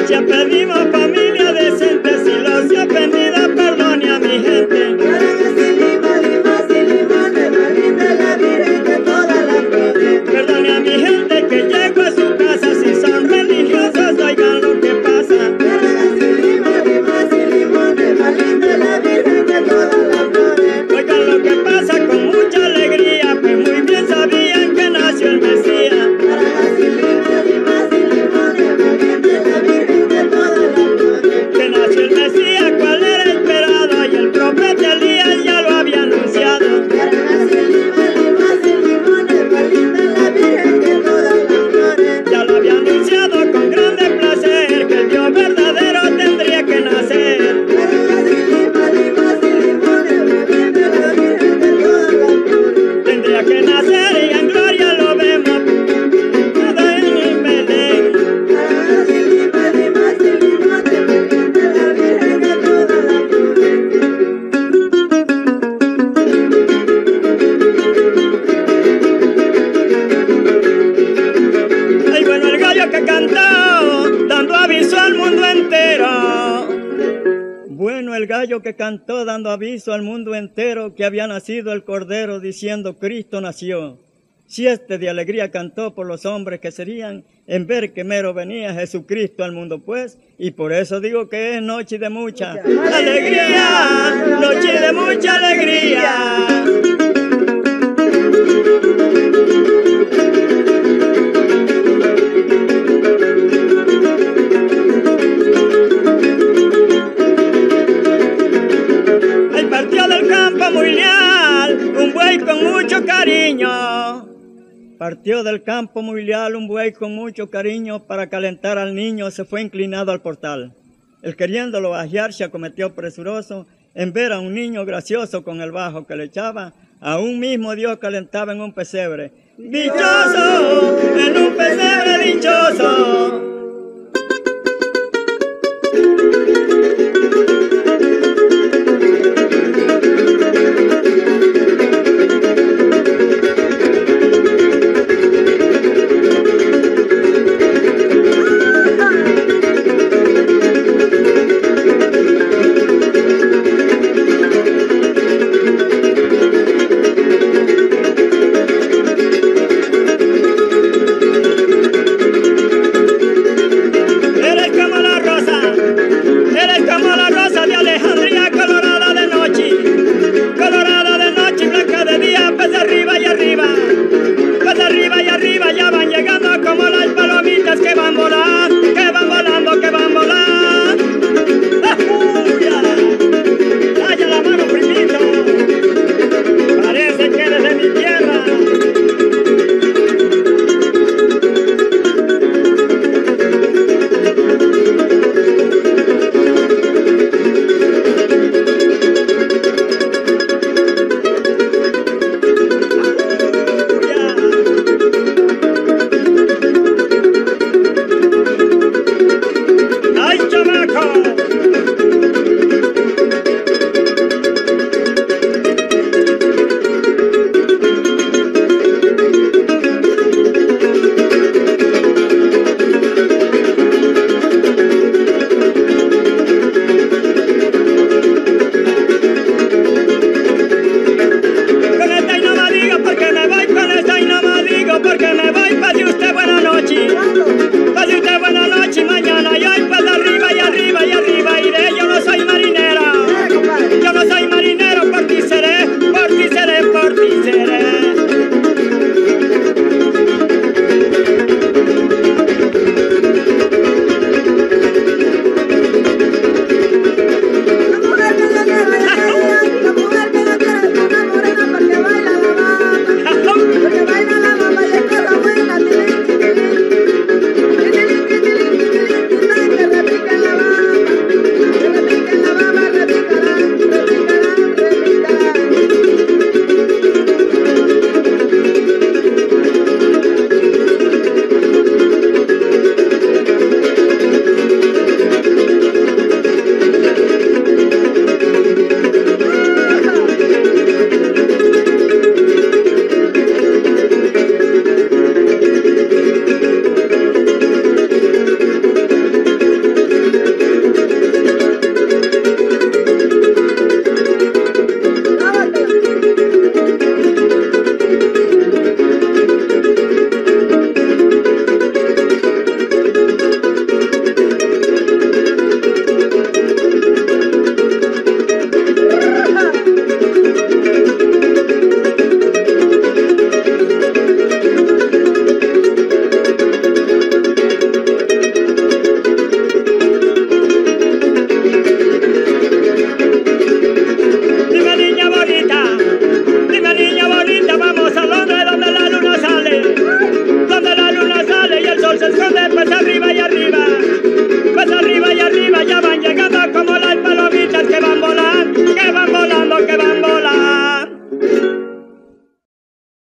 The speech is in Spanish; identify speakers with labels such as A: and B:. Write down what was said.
A: Ya pedimos familia decente, si los he ofendido, perdone a mi gente. Perdone a mi gente que llego a su casa, si son religiosos, oigan lo que pasa. Oigan lo que pasa con mucha alegría, pues muy bien sabían que nació el Mesías. Que nació el Mesías, cuál era esperado, y el profeta Elías ya lo había anunciado. Ya lo había anunciado con grande placer, que el Dios verdadero tendría que nacer. Tendría que nacer y en gloria lo vemos, todo en Belén. Ay, bueno, el gallo que cantó, dando aviso al mundo entero. Bueno, el gallo que cantó dando aviso al mundo entero que había nacido el Cordero, diciendo Cristo nació. Siete de alegría cantó por los hombres que serían en ver que mero venía Jesucristo al mundo pues, y por eso digo que es noche de mucha alegría, noche de mucha alegría. Partió del campo muy leal un buey con mucho cariño. Partió del campo muy leal un buey con mucho cariño, para calentar al niño se fue inclinado al portal. Él queriéndolo ajear se acometió presuroso en ver a un niño gracioso con el bajo que le echaba. Aún mismo Dios calentaba en un pesebre. ¡Dichoso! En un pesebre dichoso.